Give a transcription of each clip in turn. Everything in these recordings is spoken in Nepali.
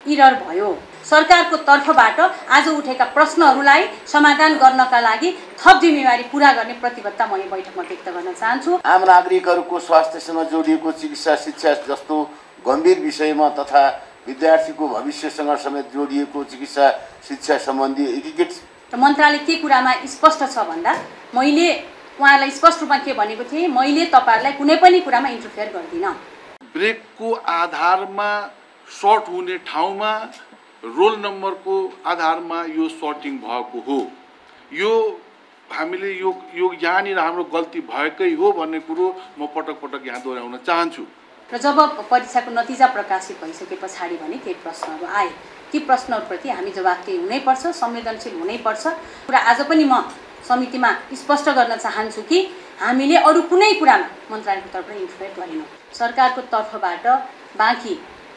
इरर भयो। सरकारको तर्फबाट आज उठेका प्रश्नहरूलाई समाधान गर्नका लागि थप जिम्मेवारी पूरा गर्ने प्रतिबद्धता म यो बैठकमा व्यक्त गर्न चाहन्छु। आम नागरिकहरूको स्वास्थ्यसँग जोडिएको चिकित्सा शिक्षा जस्तो गम्भीर विषयमा तथा विद्यार्थीको भविष्यसँग समेत जोडिएको चिकित्सा शिक्षा सम्बन्धी एकीकृत मन्त्रालय के कुरामा स्पष्ट छ भन्दा मैले उहाँलाई स्पष्ट रूपमा के भनेको थिएँ, मैले तपाईहरुलाई कुनै पनि कुरामा इन्टरफेयर गर्दिन। ब्रेकको आधारमा सर्ट हुने ठाउँमा रोल नम्बरको आधारमा यो सर्टिङ भएको हो। यो हामीले यो यहाँनिर हाम्रो गल्ती भएकै हो भन्ने कुरो म पटक पटक यहाँ दोहोऱ्याउन चाहन्छु। र जब परीक्षाको नतिजा प्रकाशित भइसके पछाडि भने केही प्रश्नहरू आए, ती प्रश्नहरूप्रति हामी जवाफदेही हुनैपर्छ, संवेदनशील हुनैपर्छ। कुरा आज पनि म समितिमा स्पष्ट गर्न चाहन्छु कि हामीले अरू कुनै कुरामा मन्त्रालयको तर्फबाट इन्टरफेयर गरेनौँ। सरकारको तर्फबाट बाँकी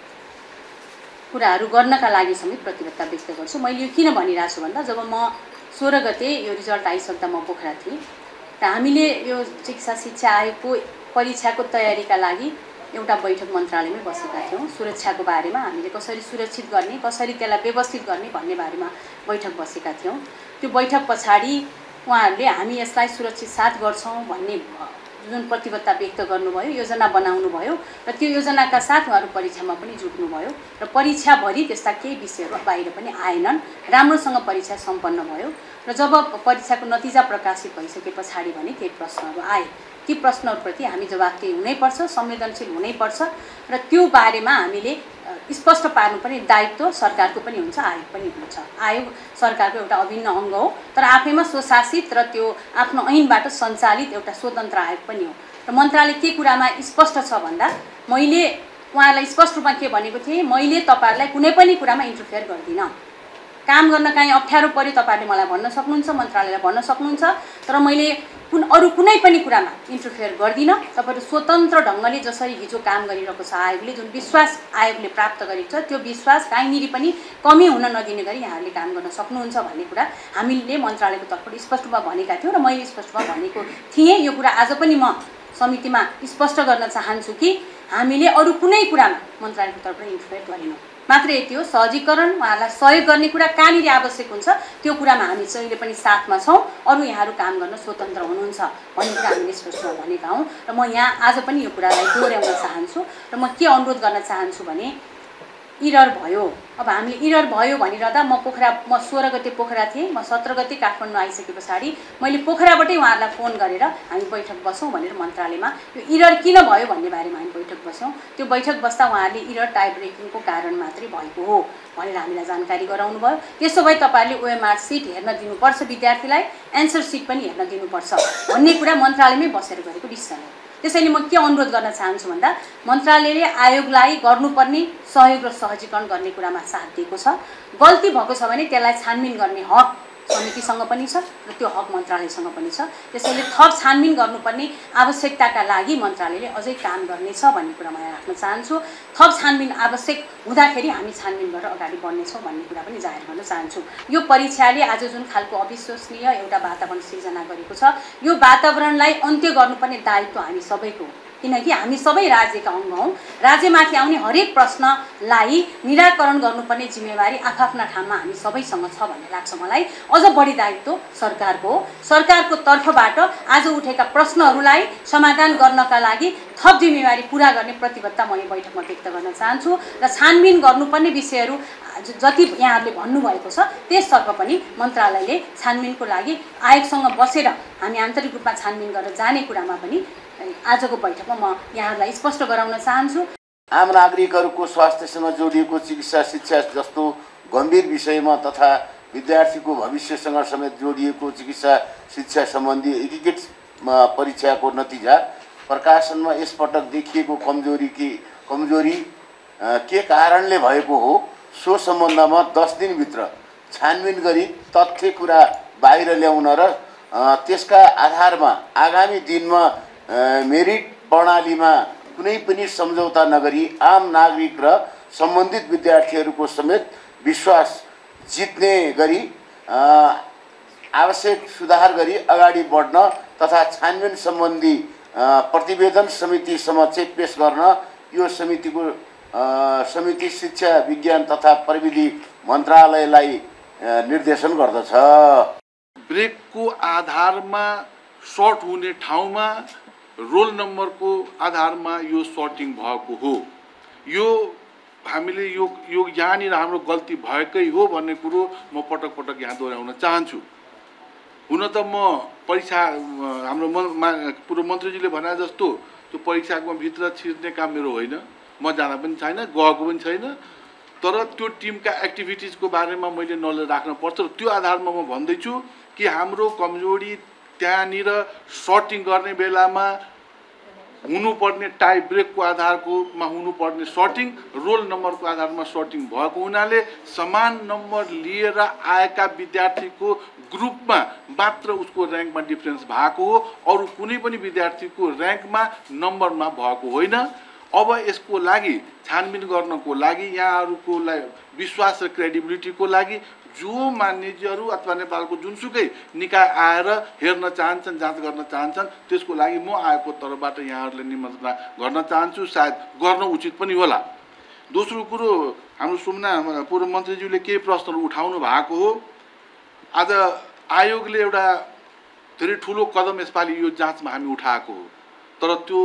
कुराहरू गर्नका लागि समेत प्रतिबद्धता व्यक्त गर्छु। मैले यो किन भनिरहेको छु भन्दा जब म 16 गते यो रिजल्ट आइसक्दा म पोखरा थिएँ र हामीले यो चिकित्सा शिक्षा आयोगको परीक्षाको तयारीका लागि एउटा बैठक मन्त्रालयमै बसेका थियौँ। सुरक्षाको बारेमा हामीले कसरी सुरक्षित गर्ने, कसरी त्यसलाई व्यवस्थित गर्ने भन्ने बारेमा बैठक बसेका थियौँ। त्यो बैठक पछाडि उहाँहरूले हामी यसलाई सुरक्षित साथ गर्छौँ भन्ने जुन प्रतिबद्धता व्यक्त गर्नुभयो, योजना बनाउनु भयो र त्यो योजनाका साथ उहाँहरू परीक्षामा पनि जुट्नुभयो र परीक्षाभरि त्यस्ता केही विषयहरू बाहिर पनि आएनन्। राम्रोसँग परीक्षा सम्पन्न भयो र जब परीक्षाको नतिजा प्रकाशित भइसके पछाडि भने केही प्रश्नहरू आए, ती प्रश्नहरूप्रति हामी जवाफदेही हुनैपर्छ, संवेदनशील हुनैपर्छ र त्यो बारेमा हामीले स्पष्ट पार्नुपर्ने दायित्व सरकारको पनि हुन्छ, आयोग पनि हुन्छ। आयोग सरकारको एउटा अभिन्न अङ्ग हो, तर आफैमा स्वशासित र त्यो आफ्नो ऐनबाट सञ्चालित एउटा स्वतन्त्र आयोग पनि हो। र मन्त्रालय के कुरामा स्पष्ट छ भन्दा मैले उहाँलाई स्पष्ट रूपमा के भनेको थिएँ, मैले तपाईहरुलाई कुनै पनि कुरामा इन्टरफेयर गर्दिन। काम गर्न काहीँ अप्ठ्यारो पर्यो तपाईहरुले मलाई भन्न सक्नुहुन्छ, मन्त्रालयलाई भन्न सक्नुहुन्छ, तर मैले अरू कुनै पनि कुरामा इन्टरफेयर गर्दिन। तपाईहरु स्वतन्त्र ढङ्गले जसरी हिजो काम गरिरहेको छ आयोगले, जुन विश्वास आयोगले प्राप्त गरेको छ त्यो विश्वास कहीँनिर पनि कमी हुन नदिने गरी यहाँहरूले काम गर्न सक्नुहुन्छ भन्ने कुरा हामीले मन्त्रालयको तर्फबाट स्पष्ट रूपमा भनेका थियौँ र मैले स्पष्ट रूपमा भनेको थिएँ। यो कुरा आज पनि म समितिमा स्पष्ट गर्न चाहन्छु कि हामीले अरू कुनै कुरामा मन्त्रालयको तर्फबाट इन्टरफेयर गरेनौँ। मात्र यति हो, सहजीकरण उहाँलाई सहयोग गर्ने कुरा कहाँनिर आवश्यक हुन्छ त्यो कुरामा हामी जहिले पनि साथमा छौँ। अरू यहाँहरू काम गर्न स्वतन्त्र हुनुहुन्छ भन्ने कुरा हामीले स्पष्टमा भनेका हौँ र म यहाँ आज पनि यो कुरालाई दोहोऱ्याउन चाहन्छु र म के अनुरोध गर्न चाहन्छु भने इरर भयो। अब हामीले इरर भयो भनिरहँदा म 16 गते पोखरा थिएँ, म 17 गते काठमाडौँ आइसके पछाडि मैले पोखराबाटै उहाँहरूलाई फोन गरेर हामी बैठक बसौँ भनेर मन्त्रालयमा यो इरर किन भयो भन्ने बारेमा हामी बैठक बस्यौँ। त्यो बैठक बस्दा उहाँहरूले इरर टाई ब्रेकिङको कारण मात्रै भएको हो भनेर हामीलाई जानकारी गराउनु भयो। त्यसो भए तपाईहरुले ओएमआर सिट हेर्न दिनुपर्छ, विद्यार्थीलाई एन्सर सिट पनि हेर्न दिनुपर्छ भन्ने कुरा मन्त्रालयमै बसेर गरेको विषय हो। त्यसैले म के अनुरोध गर्न चाहन्छु भन्दा मन्त्रालयले आयोगलाई गर्नुपर्ने सहयोग र सहजीकरण गर्ने कुरामा साथ दिएको छ। गल्ती भएको छ भने त्यसलाई छानबिन गर्ने हक समितिसँग पनि छ र त्यो हक मन्त्रालयसँग पनि छ। त्यसैले थप छानबिन गर्नुपर्ने आवश्यकताका लागि मन्त्रालयले अझै काम गर्नेछ भन्ने कुरा म यहाँ राख्न चाहन्छु। थप छानबिन आवश्यक हुँदाखेरि हामी छानबिन गरेर अगाडि बढ्नेछौँ भन्ने कुरा पनि जाहेर गर्न चाहन्छु। यो परीक्षाले आज जुन खालको अविश्वसनीय एउटा वातावरण सिर्जना गरेको छ, यो वातावरणलाई अन्त्य गर्नुपर्ने दायित्व हामी सबैको हो। किनकि हामी सबै राज्यका अङ्ग हौँ। राज्यमाथि आउने हरेक प्रश्नलाई निराकरण गर्नुपर्ने जिम्मेवारी आफ्ना ठाउँमा हामी सबैसँग छ भन्ने लाग्छ मलाई। अझ बढी दायित्व सरकारको हो। सरकारको तर्फबाट आज उठेका प्रश्नहरूलाई समाधान गर्नका लागि थप जिम्मेवारी पूरा गर्ने प्रतिबद्धता म यो बैठकमा व्यक्त गर्न चाहन्छु र छानबिन गर्नुपर्ने विषयहरू जति यहाँहरूले भन्नुभएको छ त्यसतर्फ पनि मन्त्रालयले छानबिनको लागि आयोगसँग बसेर हामी आन्तरिक रूपमा छानबिन गरेर जाने कुरामा पनि आजको बैठकमा म यहाँहरूलाई स्पष्ट गराउन चाहन्छु। आम नागरिकहरूको स्वास्थ्यसँग जोडिएको चिकित्सा शिक्षा जस्तो गम्भीर विषयमा तथा विद्यार्थीको भविष्यसँग समेत जोडिएको चिकित्सा शिक्षा सम्बन्धी एकीकृत परीक्षाको नतिजा प्रकाशनमा यसपटक देखिएको कमजोरी के कारणले भएको हो, सो सम्बन्धमा 10 दिनभित्र छानबिन गरी तथ्य कुरा बाहिर ल्याउन र त्यसका आधारमा आगामी दिनमा मेरिट प्रणालीमा कुनै पनि सम्झौता नगरी आम नागरिक र सम्बन्धित विद्यार्थीहरूको समेत विश्वास जित्ने गरी आवश्यक सुधार गरी अगाडि बढ्न तथा छानबिन सम्बन्धी प्रतिवेदन समिति समक्ष पेश गर्न यो समितिको समिति शिक्षा विज्ञान तथा प्रविधि मन्त्रालयलाई निर्देशन गर्दछ। ब्रेकको आधारमा सर्ट हुने ठाउँमा रोल नम्बरको आधारमा यो सर्टिङ भएको हो। यो हामीले यो यहाँनिर हाम्रो गल्ती भएकै हो भन्ने कुरो म पटक पटक यहाँ दोहोऱ्याउन चाहन्छु। हुन त म परीक्षा हाम्रो पूर्व मन्त्रीजीले भने जस्तो त्यो परीक्षाको भित्र छिर्ने काम मेरो होइन, म जान पनि छैन, गएको पनि छैन। तर त्यो टिमका एक्टिभिटिजको बारेमा मैले नलेज राख्न पर्छ र त्यो आधारमा म भन्दैछु कि हाम्रो कमजोरी त्यहाँनिर सर्टिङ गर्ने बेलामा हुनुपर्ने टाई ब्रेकको आधारमा हुनुपर्ने सर्टिङ रोल नम्बरको आधारमा सर्टिङ भएको हुनाले समान नम्बर लिएर आएका विद्यार्थीको ग्रुपमा मात्र उसको र्याङ्कमा डिफ्रेन्स भएको हो, अरू कुनै पनि विद्यार्थीको र्याङ्कमा नम्बरमा भएको होइन। अब यसको लागि छानबिन गर्नको लागि यहाँहरूको विश्वास र क्रेडिबिलिटीको लागि जो मान्यजीहरू अथवा नेपालको जुनसुकै निकाय आएर हेर्न चाहन्छन्, जाँच गर्न चाहन्छन्, त्यसको लागि म आएको तर्फबाट यहाँहरूले निमन्त्रणा गर्न चाहन्छु। सायद गर्न उचित पनि होला। दोस्रो कुरो, हाम्रो सुमना पूर्व मन्त्रीज्यूले केही प्रश्नहरू उठाउनु भएको हो। आज आयोगले एउटा धेरै ठुलो कदम यसपालि यो जाँचमा हामी उठाएको हो, तर त्यो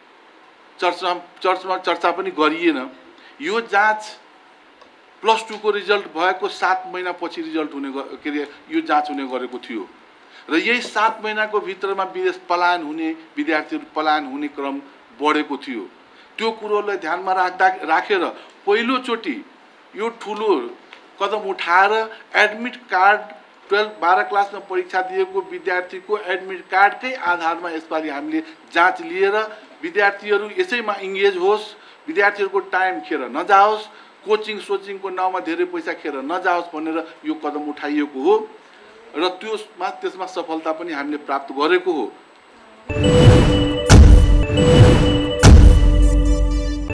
चर्चा पनि गरिएन। यो जाँच +2 को रिजल्ट भएको 7 महिना पछि रिजल्ट हुने के अरे यो जाँच हुने गरेको थियो र यही 7 महिनाको भित्रमा विदेश पलायन हुने विद्यार्थीहरू पलायन हुने क्रम बढेको थियो। त्यो कुरोलाई ध्यानमा राखेर पहिलोचोटि यो ठुलो कदम उठाएर एडमिट कार्ड 12 क्लासमा परीक्षा दिएको विद्यार्थीको एडमिट कार्डकै आधारमा यसपालि हामीले जाँच लिएर विद्यार्थीहरू यसैमा इङ्गेज होस्, विद्यार्थीहरूको टाइम खेर नजाओस्, कोचिङको नाउँमा धेरै पैसा खेर नजाओस् भनेर यो कदम उठाइएको हो र त्यसमा सफलता पनि हामीले प्राप्त गरेको हो।